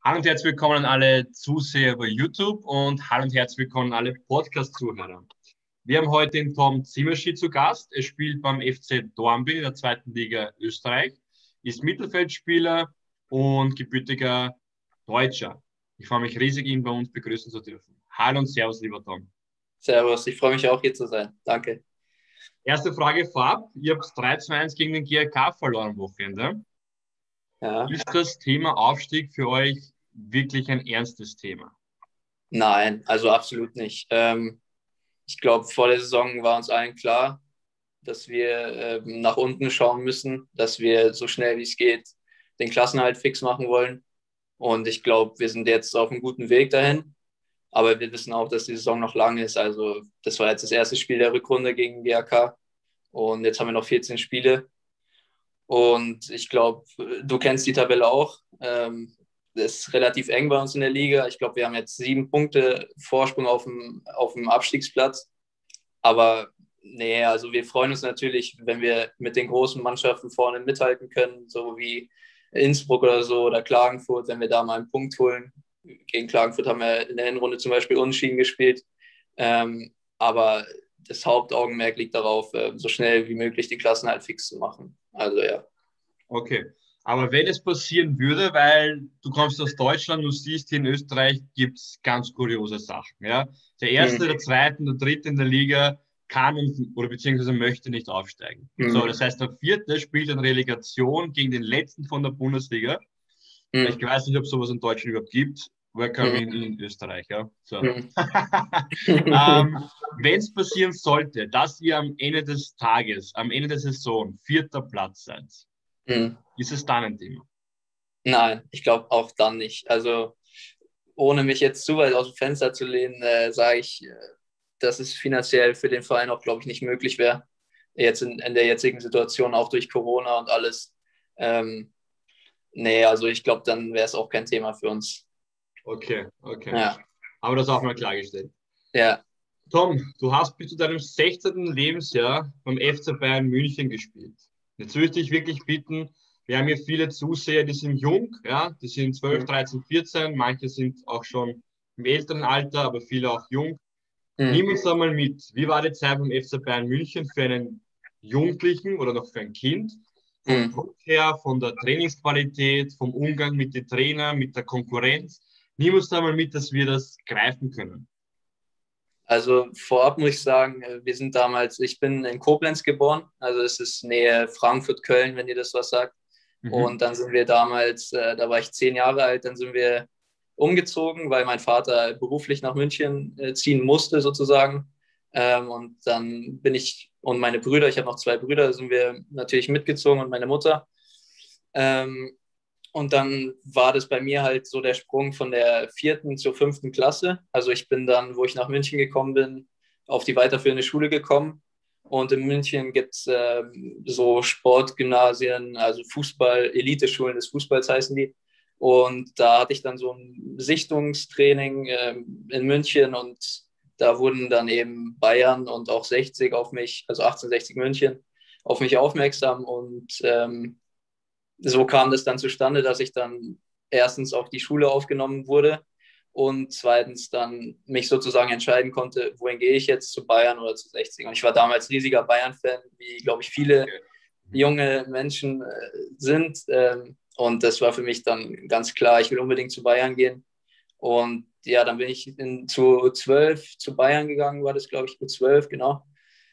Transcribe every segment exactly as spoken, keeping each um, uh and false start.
Hallo und herzlich willkommen an alle Zuseher bei YouTube und hallo und herzlich willkommen an alle Podcast-Zuhörer. Wir haben heute den Tom Zimmerschi zu Gast. Er spielt beim F C Dornbirn in der zweiten Liga Österreich, ist Mittelfeldspieler und gebürtiger Deutscher. Ich freue mich riesig, ihn bei uns begrüßen zu dürfen. Hallo und Servus, lieber Tom. Servus, ich freue mich auch hier zu sein. Danke. Erste Frage vorab. Ihr habt drei zu eins gegen den G A K verloren am Wochenende. Ja. Ist das Thema Aufstieg für euch wirklich ein ernstes Thema? Nein, also absolut nicht. Ähm, ich glaube, vor der Saison war uns allen klar, dass wir ähm, nach unten schauen müssen, dass wir so schnell wie es geht den Klassenerhalt fix machen wollen. Und ich glaube, wir sind jetzt auf einem guten Weg dahin. Aber wir wissen auch, dass die Saison noch lang ist. Also das war jetzt das erste Spiel der Rückrunde gegen G A K. Und jetzt haben wir noch vierzehn Spiele. Und ich glaube, du kennst die Tabelle auch. Ähm, das ist relativ eng bei uns in der Liga. Ich glaube, wir haben jetzt sieben Punkte Vorsprung auf dem, auf dem Abstiegsplatz. Aber nee, also wir freuen uns natürlich, wenn wir mit den großen Mannschaften vorne mithalten können, so wie Innsbruck oder so oder Klagenfurt, wenn wir da mal einen Punkt holen. Gegen Klagenfurt haben wir in der Hinrunde zum Beispiel unentschieden gespielt. Ähm, aber das Hauptaugenmerk liegt darauf, äh, so schnell wie möglich die Klassen halt fix zu machen. Also ja. Okay. Aber wenn es passieren würde, weil du kommst aus Deutschland, du siehst, hier in Österreich gibt es ganz kuriose Sachen. Ja? Der Erste, Hm. der Zweite, der Dritte in der Liga kann oder beziehungsweise möchte nicht aufsteigen. Hm. So, das heißt, der Vierte spielt in Relegation gegen den Letzten von der Bundesliga. Hm. Ich weiß nicht, ob es sowas in Deutschland überhaupt gibt. Welcome Hm. in, in Österreich. Ja? So. Hm. ähm, wenn es passieren sollte, dass ihr am Ende des Tages, am Ende der Saison vierter Platz seid, Hm. ist es dann ein Thema? Nein, ich glaube auch dann nicht. Also ohne mich jetzt zu weit aus dem Fenster zu lehnen, äh, sage ich, äh, dass es finanziell für den Verein auch, glaube ich, nicht möglich wäre. Jetzt in, in der jetzigen Situation, auch durch Corona und alles. Ähm, nee, also ich glaube, dann wäre es auch kein Thema für uns. Okay, okay. Ja. Aber das auch mal klargestellt. Ja. Tom, du hast bis zu deinem sechzehnten Lebensjahr beim F C Bayern München gespielt. Jetzt würde ich dich wirklich bitten, wir haben hier viele Zuseher, die sind jung, ja, die sind zwölf, dreizehn, vierzehn, manche sind auch schon im älteren Alter, aber viele auch jung. Mhm. Nimm uns da mal mit. Wie war die Zeit beim F C Bayern München für einen Jugendlichen oder noch für ein Kind? Vom Mhm. Druck her, von der Trainingsqualität, vom Umgang mit den Trainern, mit der Konkurrenz. Nimm uns da mal mit, dass wir das greifen können. Also vorab muss ich sagen, wir sind damals, ich bin in Koblenz geboren, also es ist Nähe Frankfurt-Köln, wenn ihr das was sagt. Mhm. Und dann sind wir damals, äh, da war ich zehn Jahre alt, dann sind wir umgezogen, weil mein Vater beruflich nach München äh, ziehen musste sozusagen. Ähm, und dann bin ich und meine Brüder, ich habe noch zwei Brüder, sind wir natürlich mitgezogen und meine Mutter. Ähm, und dann war das bei mir halt so der Sprung von der vierten zur fünften Klasse. Also ich bin dann, wo ich nach München gekommen bin, auf die weiterführende Schule gekommen. Und in München gibt es äh, so Sportgymnasien, also Fußball, Eliteschulen des Fußballs heißen die. Und da hatte ich dann so ein Sichtungstraining äh, in München und da wurden dann eben Bayern und auch sechzig auf mich, also achtzehnhundertsechzig München, auf mich aufmerksam und ähm, so kam das dann zustande, dass ich dann erstens auf die Schule aufgenommen wurde und zweitens dann mich sozusagen entscheiden konnte, wohin gehe ich jetzt, zu Bayern oder zu sechzig. Und ich war damals riesiger Bayern-Fan, wie, glaube ich, viele junge Menschen äh, sind. Ähm, und das war für mich dann ganz klar, ich will unbedingt zu Bayern gehen. Und ja, dann bin ich in, zu U zwölf zu Bayern gegangen, war das, glaube ich, U zwölf, genau.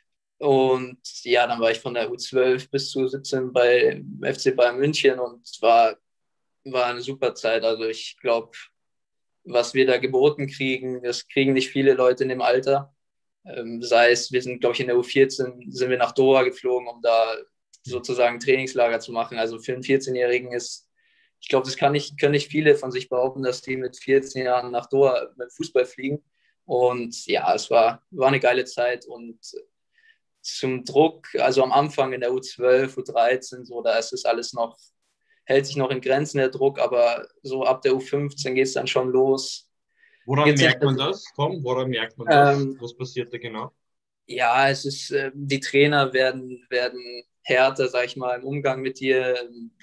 Und ja, dann war ich von der U zwölf bis zu siebzehn bei F C Bayern München und es war, war eine super Zeit. Also ich glaube, was wir da geboten kriegen, das kriegen nicht viele Leute in dem Alter. Ähm, sei es, wir sind, glaube ich, in der U vierzehn sind wir nach Doha geflogen, um da sozusagen Trainingslager zu machen. Also für einen vierzehn-Jährigen ist, ich glaube, das kann nicht, können nicht viele von sich behaupten, dass die mit vierzehn Jahren nach Doha mit Fußball fliegen. Und ja, es war, war eine geile Zeit und zum Druck, also am Anfang in der U zwölf, U dreizehn, so, da ist es alles noch, hält sich noch in Grenzen der Druck, aber so ab der U fünfzehn geht es dann schon los. Woran Geht's merkt nicht, man das, Tom? Woran merkt man das? ähm, Was passiert da genau? ja, es ist, äh, die Trainer werden, werden härter, sag ich mal, im Umgang mit dir.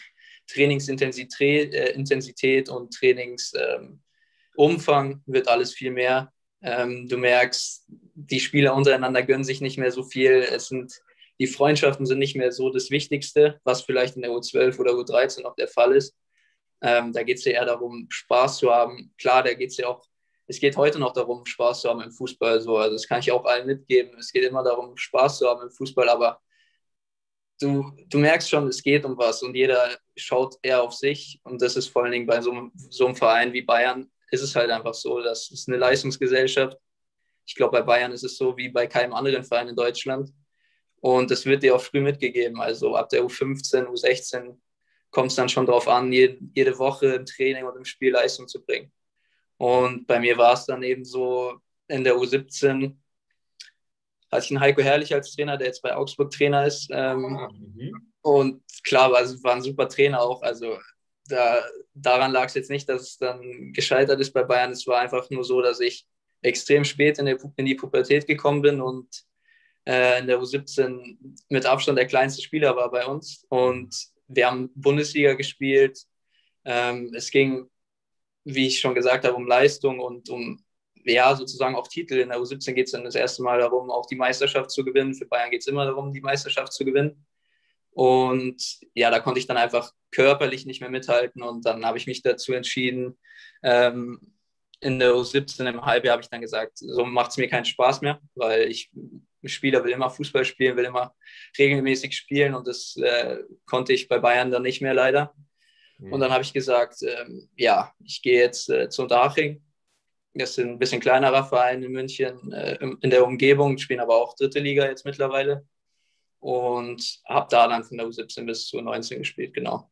Trainingsintensität äh, Intensität und Trainingsumfang ähm, wird alles viel mehr. Ähm, du merkst, die Spieler untereinander gönnen sich nicht mehr so viel. Es sind, die Freundschaften sind nicht mehr so das Wichtigste, was vielleicht in der U zwölf oder U dreizehn noch der Fall ist. Ähm, da geht es ja eher darum, Spaß zu haben. Klar, da geht es ja auch, es geht heute noch darum, Spaß zu haben im Fußball. So. Also das kann ich auch allen mitgeben. Es geht immer darum, Spaß zu haben im Fußball, aber du, du merkst schon, es geht um was und jeder schaut eher auf sich. Und das ist vor allen Dingen bei so, einem- so einem Verein wie Bayern, ist es halt einfach so, das ist eine Leistungsgesellschaft. Ich glaube, bei Bayern ist es so wie bei keinem anderen Verein in Deutschland. Und das wird dir auch früh mitgegeben. Also ab der U fünfzehn, U sechzehn kommt es dann schon darauf an, jede, jede Woche im Training und im Spiel Leistung zu bringen. Und bei mir war es dann eben so, in der U siebzehn hatte ich einen Heiko Herrlich als Trainer, der jetzt bei Augsburg Trainer ist. Ähm, Ah, mhm. und klar, war, war ein super Trainer auch. Also da, daran lag es jetzt nicht, dass es dann gescheitert ist bei Bayern. Es war einfach nur so, dass ich extrem spät in, der, in die Pubertät gekommen bin und äh, in der U siebzehn mit Abstand der kleinste Spieler war bei uns. Und wir haben Bundesliga gespielt. Ähm, es ging, wie ich schon gesagt habe, um Leistung und um, ja, sozusagen auch Titel. In der U siebzehn geht es dann das erste Mal darum, auch die Meisterschaft zu gewinnen. Für Bayern geht es immer darum, die Meisterschaft zu gewinnen. Und ja, da konnte ich dann einfach körperlich nicht mehr mithalten. Und dann habe ich mich dazu entschieden, ähm, in der U siebzehn im Halbjahr habe ich dann gesagt, so macht es mir keinen Spaß mehr, weil ich, ein Spieler will immer Fußball spielen, will immer regelmäßig spielen und das äh, konnte ich bei Bayern dann nicht mehr leider. Und dann habe ich gesagt, ähm, ja, ich gehe jetzt äh, zu Unterhaching. Das ist ein bisschen kleinerer Verein in München, äh, in der Umgebung, spielen aber auch dritte Liga jetzt mittlerweile. Und habe da dann von der U siebzehn bis zur U neunzehn gespielt, genau.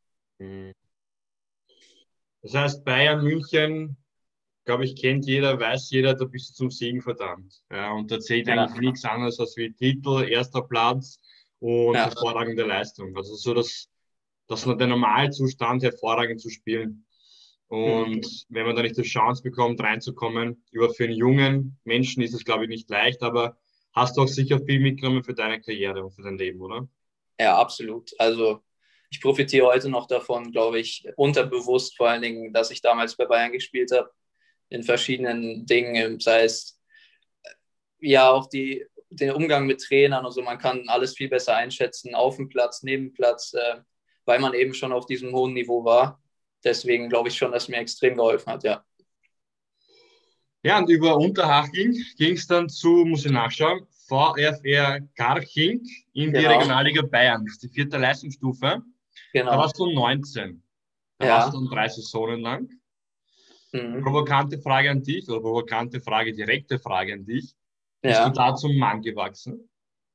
Das heißt, Bayern München, glaube ich, kennt jeder, weiß jeder, da bist du zum Siegen verdammt. Ja, und da zählt Ja, eigentlich nichts anderes als wie Titel, erster Platz und ja. hervorragende Leistung. Also so das, das ist der Normalzustand, hervorragend zu spielen. Mhm. Und wenn man da nicht die Chance bekommt, reinzukommen, über für einen jungen Menschen ist es, glaube ich, nicht leicht, aber hast du auch sicher viel mitgenommen für deine Karriere und für dein Leben, oder? Ja, absolut. Also ich profitiere heute noch davon, glaube ich, unterbewusst vor allen Dingen, dass ich damals bei Bayern gespielt habe, in verschiedenen Dingen, sei es ja auch die, den Umgang mit Trainern und so. Man kann alles viel besser einschätzen, auf dem Platz, neben dem Platz, äh, weil man eben schon auf diesem hohen Niveau war. Deswegen glaube ich schon, dass mir extrem geholfen hat, ja. Ja, und über Unterhaching ging es dann zu, muss ich nachschauen, VfR Garching in die Genau, Regionalliga Bayern, das ist die vierte Leistungsstufe. Da genau. warst du neunzehn. Da warst Ja. du dann drei Saisonen lang. Mhm. Provokante Frage an dich, oder provokante Frage, direkte Frage an dich. Bist du Ja. da zum Mann gewachsen?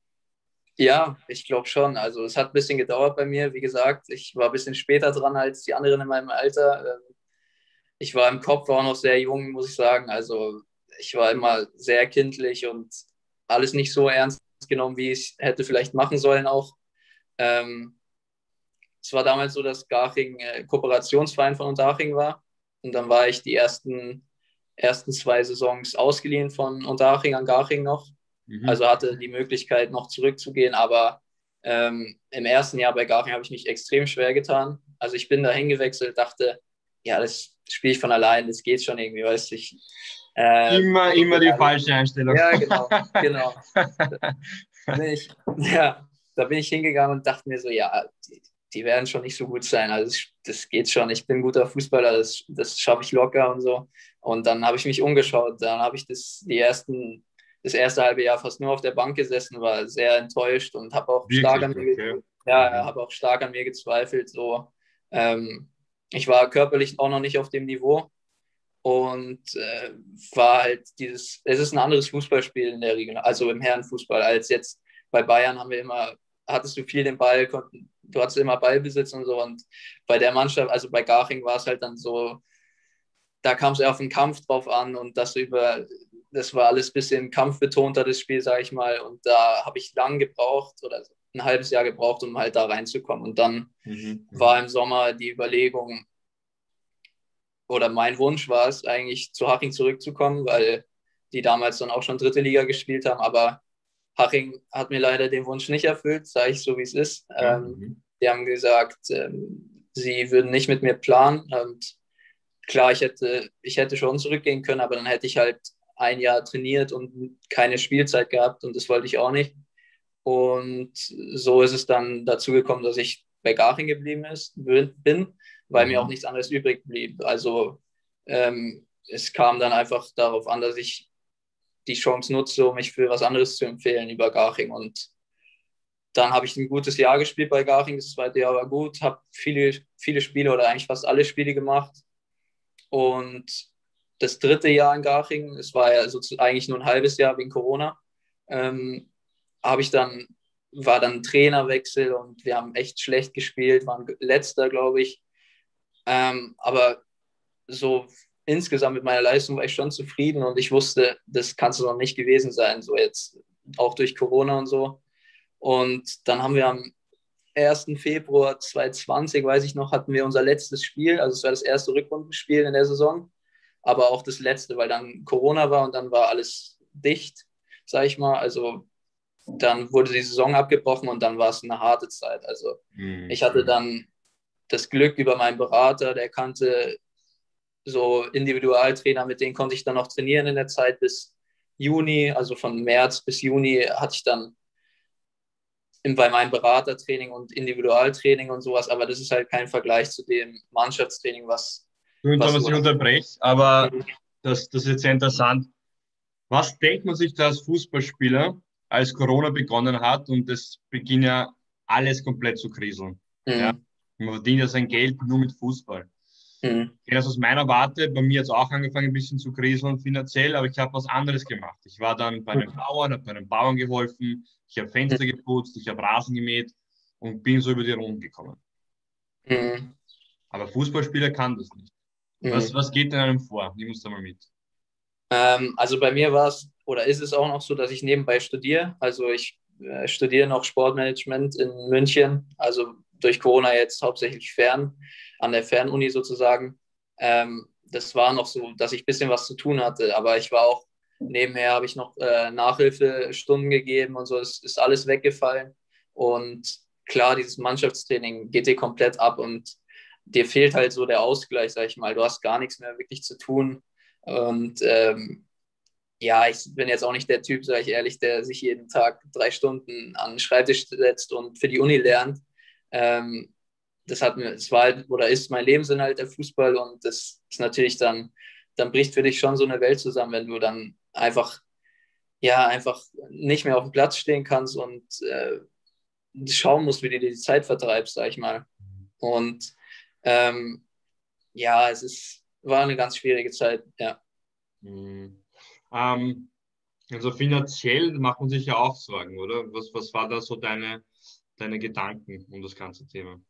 Ja, ich glaube schon. Also es hat ein bisschen gedauert bei mir. Wie gesagt, ich war ein bisschen später dran als die anderen in meinem Alter. Ähm, Ich war im Kopf auch noch sehr jung, muss ich sagen. Also ich war immer sehr kindlich und alles nicht so ernst genommen, wie ich es hätte vielleicht machen sollen auch. Ähm, Es war damals so, dass Garching äh, Kooperationsverein von Unterhaching war. Und dann war ich die ersten, ersten zwei Saisons ausgeliehen von Unterhaching an Garching noch. Mhm. Also hatte die Möglichkeit, noch zurückzugehen. Aber ähm, im ersten Jahr bei Garching habe ich mich extrem schwer getan. Also ich bin da hingewechselt, dachte, ja, das spiele ich von allein, das geht schon irgendwie, weißt du. Ich, äh, Immer, immer die falsche Einstellung. ja, genau, genau. Da bin ich, ja, da bin ich hingegangen und dachte mir so, ja, die, die werden schon nicht so gut sein. Also das, das geht schon. Ich bin ein guter Fußballer, das, das schaffe ich locker und so. Und dann habe ich mich umgeschaut. Dann habe ich das, die ersten, das erste halbe Jahr fast nur auf der Bank gesessen, war sehr enttäuscht und habe auch stark Wirklich, an mir, okay. ja, Mhm. habe auch stark an mir gezweifelt. So, ähm, ich war körperlich auch noch nicht auf dem Niveau und äh, war halt dieses, es ist ein anderes Fußballspiel in der Regel, also im Herrenfußball, als jetzt bei Bayern haben wir immer, hattest du viel den Ball, konnten, du hattest immer Ballbesitz und so und bei der Mannschaft, also bei Garching war es halt dann so, da kam es eher auf den Kampf drauf an und das über, das war alles ein bisschen kampfbetonter, das Spiel, sage ich mal, und da habe ich lang gebraucht oder ein halbes Jahr gebraucht, um halt da reinzukommen und dann Mhm. war Mhm. im Sommer die Überlegung, oder mein Wunsch war es eigentlich, zu Haching zurückzukommen, weil die damals dann auch schon dritte Liga gespielt haben. Aber Haching hat mir leider den Wunsch nicht erfüllt, sage ich so, wie es ist. Ja, Ähm, mhm. die haben gesagt, ähm, sie würden nicht mit mir planen. Und klar, ich hätte, ich hätte schon zurückgehen können, aber dann hätte ich halt ein Jahr trainiert und keine Spielzeit gehabt und das wollte ich auch nicht. Und so ist es dann dazu gekommen, dass ich bei Garching geblieben ist, bin, weil mhm. mir auch nichts anderes übrig blieb. Also ähm, es kam dann einfach darauf an, dass ich die Chance nutze, um mich für was anderes zu empfehlen über Garching. Und dann habe ich ein gutes Jahr gespielt bei Garching. Das zweite Jahr war gut, habe viele, viele Spiele oder eigentlich fast alle Spiele gemacht. Und das dritte Jahr in Garching, es war ja so eigentlich nur ein halbes Jahr wegen Corona, ähm, habe ich dann, war dann ein Trainerwechsel und wir haben echt schlecht gespielt, waren letzter, glaube ich. Ähm, aber so insgesamt mit meiner Leistung war ich schon zufrieden und ich wusste, das kann es noch nicht gewesen sein, so jetzt auch durch Corona und so. Und dann haben wir am ersten Februar zweitausendzwanzig, weiß ich noch, hatten wir unser letztes Spiel, also es war das erste Rückrundenspiel in der Saison, aber auch das letzte, weil dann Corona war und dann war alles dicht, sag ich mal, also dann wurde die Saison abgebrochen und dann war es eine harte Zeit, also mhm. ich hatte dann das Glück über meinen Berater, der kannte so Individualtrainer, mit denen konnte ich dann noch trainieren in der Zeit bis Juni, also von März bis Juni hatte ich dann bei meinem Beratertraining und Individualtraining und sowas, aber das ist halt kein Vergleich zu dem Mannschaftstraining, was... Entschuldigung, dass ich unterbreche, aber das, das ist jetzt sehr interessant. Was denkt man sich da als Fußballspieler, als Corona begonnen hat und es beginnt ja alles komplett zu kriseln? Mhm. Ja? Man verdient ja sein Geld nur mit Fußball. Mhm. Ich kenne das aus meiner Warte, bei mir hat es auch angefangen ein bisschen zu kriseln finanziell, aber ich habe was anderes gemacht. Ich war dann bei einem Bauern, habe bei einem Bauern geholfen, ich habe Fenster geputzt, ich habe Rasen gemäht und bin so über die Runden gekommen. Mhm. Aber Fußballspieler kann das nicht. Mhm. Was, was geht in einem vor? Nimm uns da mal mit. Ähm, also bei mir war es, oder ist es auch noch so, dass ich nebenbei studiere. Also ich äh, studiere noch Sportmanagement in München, also durch Corona jetzt hauptsächlich fern, an der Fernuni sozusagen. Ähm, das war noch so, dass ich ein bisschen was zu tun hatte, aber ich war auch, nebenher habe ich noch äh, Nachhilfestunden gegeben und so, es ist alles weggefallen. Und klar, dieses Mannschaftstraining geht dir komplett ab und dir fehlt halt so der Ausgleich, sag ich mal. Du hast gar nichts mehr wirklich zu tun. Und ähm, ja, ich bin jetzt auch nicht der Typ, sage ich ehrlich, der sich jeden Tag drei Stunden an den Schreibtisch setzt und für die Uni lernt. Ähm, das hat mir, es war halt, oder ist mein Lebensinhalt der Fußball und das ist natürlich dann, dann bricht für dich schon so eine Welt zusammen, wenn du dann einfach, ja, einfach nicht mehr auf dem Platz stehen kannst und äh, schauen musst, wie du dir die Zeit vertreibst, sag ich mal. Und ähm, ja, es ist, war eine ganz schwierige Zeit, ja. Mhm. Ähm, also finanziell macht man sich ja auch Sorgen, oder? Was, was war da so deine, deine Gedanken um das ganze Thema?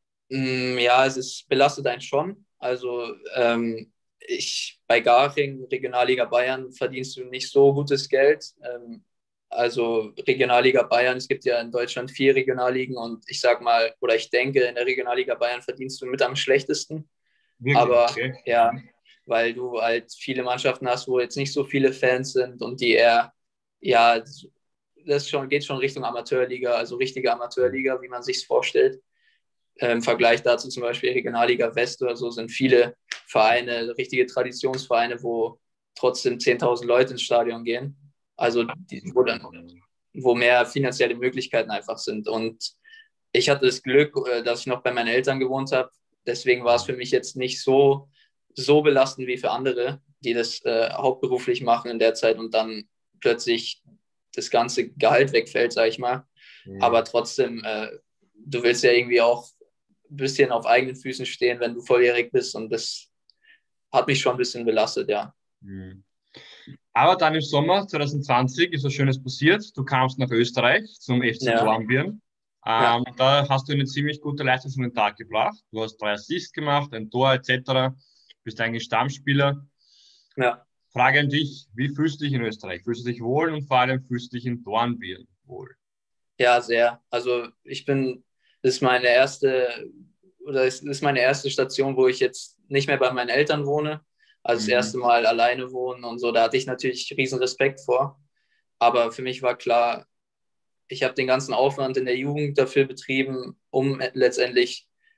Ja, es ist, belastet einen schon. Also ähm, ich bei Garching, Regionalliga Bayern, verdienst du nicht so gutes Geld. Ähm, also Regionalliga Bayern, es gibt ja in Deutschland vier Regionalligen und ich sag mal, oder ich denke, in der Regionalliga Bayern verdienst du mit am schlechtesten. Wirklich? Aber okay. Ja, weil du halt viele Mannschaften hast, wo jetzt nicht so viele Fans sind und die eher, ja, das schon, geht schon Richtung Amateurliga, also richtige Amateurliga, wie man sich es vorstellt. Im Vergleich dazu zum Beispiel Regionalliga West oder so sind viele Vereine, richtige Traditionsvereine, wo trotzdem zehntausend Leute ins Stadion gehen. Also die, wo, dann, wo mehr finanzielle Möglichkeiten einfach sind. Und ich hatte das Glück, dass ich noch bei meinen Eltern gewohnt habe. Deswegen war es für mich jetzt nicht so, so belastend wie für andere, die das äh, hauptberuflich machen in der Zeit und dann plötzlich das ganze Gehalt wegfällt, sage ich mal. Mhm. Aber trotzdem, äh, du willst ja irgendwie auch ein bisschen auf eigenen Füßen stehen, wenn du volljährig bist und das hat mich schon ein bisschen belastet, ja. Mhm. Aber dann im Sommer zwanzig zwanzig ist was Schönes passiert. Du kamst nach Österreich zum F C ja. Dornbirn. Ähm, ja. Da hast du eine ziemlich gute Leistung an den Tag gebracht. Du hast drei Assists gemacht, ein Tor et cetera. Bist eigentlich Stammspieler. Ja. Frage an dich, wie fühlst du dich in Österreich? Fühlst du dich wohl und vor allem fühlst du dich in Dornbirn wohl? Ja, sehr. Also ich bin, das ist meine erste, oder es ist meine erste Station, wo ich jetzt nicht mehr bei meinen Eltern wohne. Also mhm. das erste Mal alleine wohnen und so, da hatte ich natürlich riesen Respekt vor. Aber für mich war klar, ich habe den ganzen Aufwand in der Jugend dafür betrieben, um letztendlich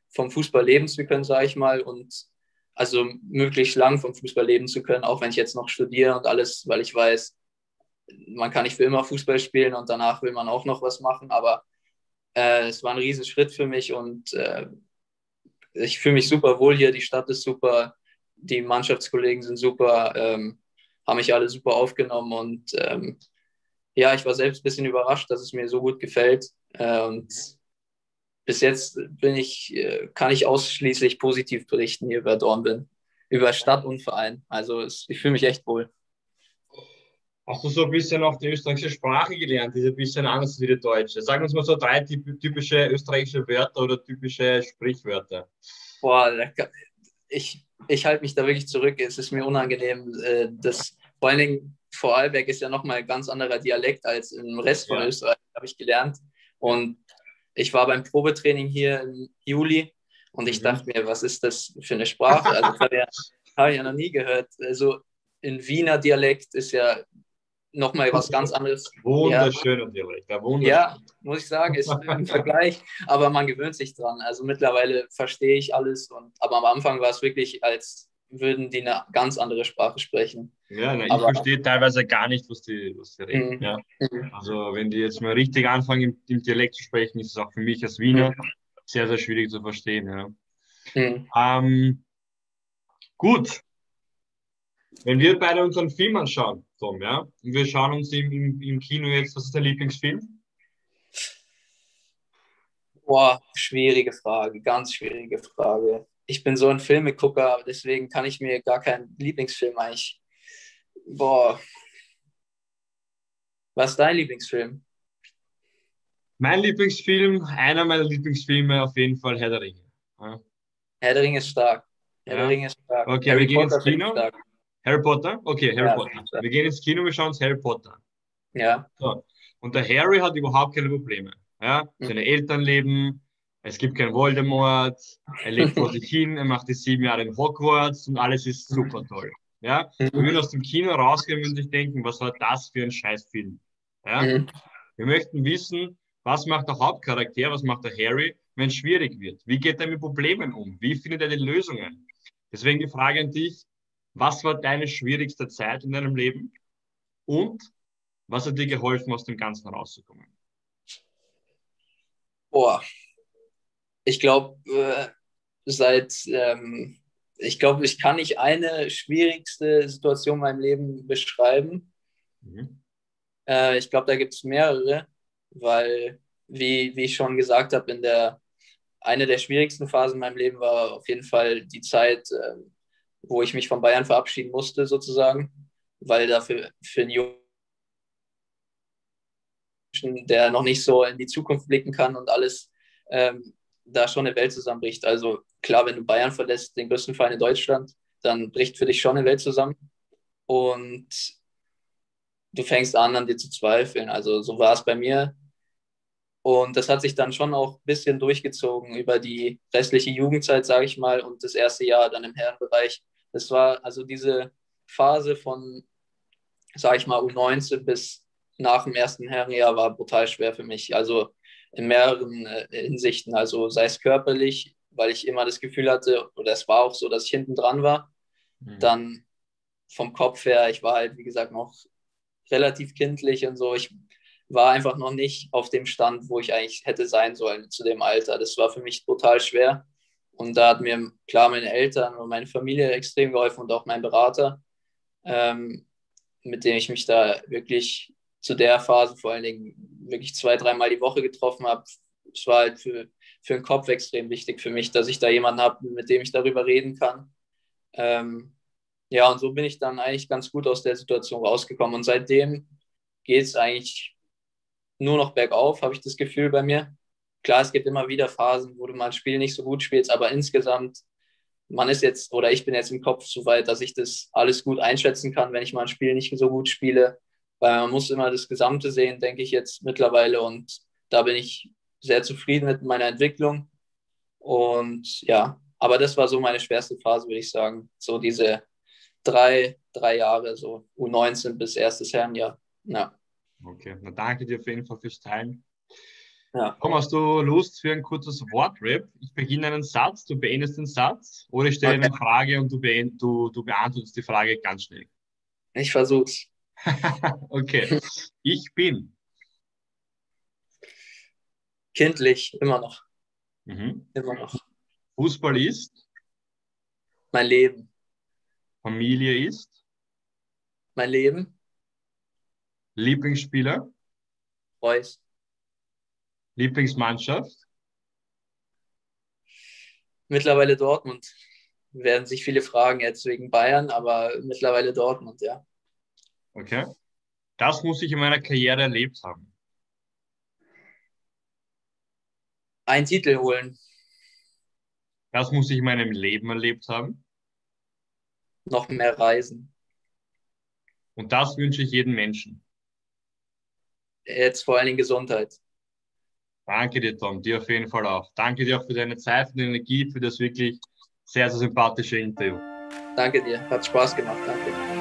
vom Fußball leben zu können, sage ich mal, und also möglichst lang vom Fußball leben zu können, auch wenn ich jetzt noch studiere und alles, weil ich weiß, man kann nicht für immer Fußball spielen und danach will man auch noch was machen, aber äh, es war ein Riesenschritt für mich und äh, ich fühle mich super wohl hier, die Stadt ist super, die Mannschaftskollegen sind super, ähm, haben mich alle super aufgenommen und ähm, ja, ich war selbst ein bisschen überrascht, dass es mir so gut gefällt äh, und bis jetzt bin ich, äh, kann ich ausschließlich positiv berichten hier über Dornbirn, über Stadt und Verein, also es, ich fühle mich echt wohl. Hast du so ein bisschen auch die österreichische Sprache gelernt? Die ist ein bisschen anders wie die deutsche. Sagen wir uns mal so drei typische österreichische Wörter oder typische Sprichwörter. Boah, ich, ich halte mich da wirklich zurück. Es ist mir unangenehm. Äh, das, vor allen Dingen Vorarlberg ist ja nochmal ein ganz anderer Dialekt als im Rest von ja. Österreich, habe ich gelernt. Und ich war beim Probetraining hier im Juli und ich mhm. dachte mir, was ist das für eine Sprache? Also das habe ich, ja, hab ich ja noch nie gehört. Also in Wiener Dialekt ist ja nochmal was ganz anderes. Wunderschöner ja. Dialekt. Ja, wunderschön. Ja, muss ich sagen, ist im Vergleich, aber man gewöhnt sich dran. Also mittlerweile verstehe ich alles, und, aber am Anfang war es wirklich, als würden die eine ganz andere Sprache sprechen. Ja, na, ich aber, verstehe teilweise gar nicht, was die, was die reden. Mhm. Ja. Also wenn die jetzt mal richtig anfangen, im, im Dialekt zu sprechen, ist es auch für mich als Wiener mhm. sehr, sehr schwierig zu verstehen. Ja. Mhm. Ähm, gut. Wenn wir beide unseren Film anschauen, Tom, ja, und wir schauen uns im, im, im Kino jetzt, was ist der Lieblingsfilm? Boah, schwierige Frage, ganz schwierige Frage. Ich bin so ein Filmegucker, deswegen kann ich mir gar keinen Lieblingsfilm eigentlich. Boah. Was ist dein Lieblingsfilm? Mein Lieblingsfilm, einer meiner Lieblingsfilme auf jeden Fall Herr der Ringe. Ja. Herr der Ringe ist stark. Herr ja. der Ringe ist stark. Okay, Harry wir gehen Potter ins Kino. Harry Potter? Okay, Harry ja, Potter. Wir gehen ins Kino, wir schauen uns Harry Potter an. Ja. So. Und der Harry hat überhaupt keine Probleme. Ja? Seine mhm. Eltern leben, es gibt kein Voldemort, er lebt vor sich hin, er macht die sieben Jahre in Hogwarts und alles ist super toll. Ja? Mhm. Wir würden aus dem Kino rausgehen und sich denken, was war das für ein Scheißfilm? Ja? Mhm. Wir möchten wissen, was macht der Hauptcharakter, was macht der Harry, wenn es schwierig wird? Wie geht er mit Problemen um? Wie findet er die Lösungen? Deswegen die Frage an dich, was war deine schwierigste Zeit in deinem Leben und was hat dir geholfen, aus dem Ganzen rauszukommen? Boah, ich glaube, äh, seit, ähm, ich glaube, ich kann nicht eine schwierigste Situation in meinem Leben beschreiben. Mhm. Äh, ich glaube, da gibt es mehrere, weil, wie, wie ich schon gesagt habe, in der, eine der schwierigsten Phasen in meinem Leben war auf jeden Fall die Zeit, äh, wo ich mich von Bayern verabschieden musste, sozusagen, weil dafür für einen Jungen, der noch nicht so in die Zukunft blicken kann und alles, ähm, da schon eine Welt zusammenbricht. Also klar, wenn du Bayern verlässt, den größten Verein in Deutschland, dann bricht für dich schon eine Welt zusammen und du fängst an, an dir zu zweifeln. Also so war es bei mir. Und das hat sich dann schon auch ein bisschen durchgezogen über die restliche Jugendzeit, sage ich mal, und das erste Jahr dann im Herrenbereich. Das war also diese Phase von, sage ich mal, U neunzehn bis nach dem ersten Herrenjahr war brutal schwer für mich. Also in mehreren äh, Hinsichten. Also sei es körperlich, weil ich immer das Gefühl hatte, oder es war auch so, dass ich hinten dran war. Mhm. Dann vom Kopf her, ich war halt, wie gesagt, noch relativ kindlich und so. Ich war einfach noch nicht auf dem Stand, wo ich eigentlich hätte sein sollen zu dem Alter. Das war für mich total schwer. Und da hat mir klar meine Eltern und meine Familie extrem geholfen und auch mein Berater, ähm, mit dem ich mich da wirklich zu der Phase vor allen Dingen wirklich zwei, dreimal die Woche getroffen habe. Es war halt für, für den Kopf extrem wichtig für mich, dass ich da jemanden habe, mit dem ich darüber reden kann. Ähm, ja, und so bin ich dann eigentlich ganz gut aus der Situation rausgekommen. Und seitdem geht es eigentlich nur noch bergauf, habe ich das Gefühl bei mir. Klar, es gibt immer wieder Phasen, wo du mal ein Spiel nicht so gut spielst, aber insgesamt, man ist jetzt, oder ich bin jetzt im Kopf so weit, dass ich das alles gut einschätzen kann, wenn ich mal ein Spiel nicht so gut spiele, weil man muss immer das Gesamte sehen, denke ich jetzt mittlerweile, und da bin ich sehr zufrieden mit meiner Entwicklung. Und ja, aber das war so meine schwerste Phase, würde ich sagen, so diese drei, drei Jahre, so U neunzehn bis erstes Herrenjahr. Ja. Okay, na danke dir auf jeden Fall fürs Teilen. Ja. Tom, hast du Lust für ein kurzes Wortrap? Ich beginne einen Satz, du beendest den Satz oder ich stelle Okay. eine Frage und du, beend, du, du beantwortest die Frage ganz schnell. Ich versuch's. Okay. Ich bin. Kindlich, immer noch. Mhm. Immer noch. Fußball ist. Mein Leben. Familie ist. Mein Leben. Lieblingsspieler. Reus. Lieblingsmannschaft. Mittlerweile Dortmund. Werden sich viele fragen jetzt wegen Bayern, aber mittlerweile Dortmund, ja. Okay. Das muss ich in meiner Karriere erlebt haben. Einen Titel holen. Das muss ich in meinem Leben erlebt haben. Noch mehr reisen. Und das wünsche ich jedem Menschen. Jetzt vor allen Dingen Gesundheit. Danke dir, Tom. Dir auf jeden Fall auch. Danke dir auch für deine Zeit, für deine Energie, für das wirklich sehr, sehr sympathische Interview. Danke dir. Hat Spaß gemacht. Danke.